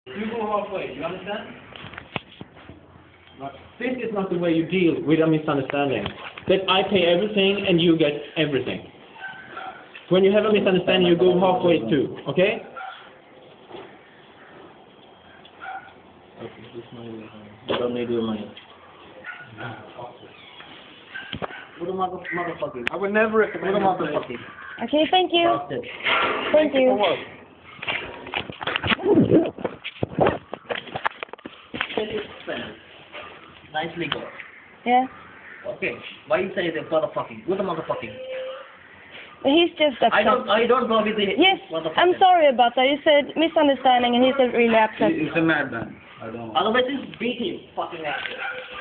You go halfway, you understand? But this is not the way you deal with a misunderstanding. That I pay everything and you get everything. When you have a misunderstanding, you go halfway too, okay? Okay, this money. Don't need your money. What a motherfucker. I would never recommend motherfucker. Okay, thank you. Thank you. Nicely go. Yeah. Okay. Why you say the motherfucking? What a motherfucking? He's just upset. I don't go with the Yes, I'm sorry about that. You said misunderstanding and he's really upset. He's a madman. I don't. Otherwise, just beat him. Fucking ass.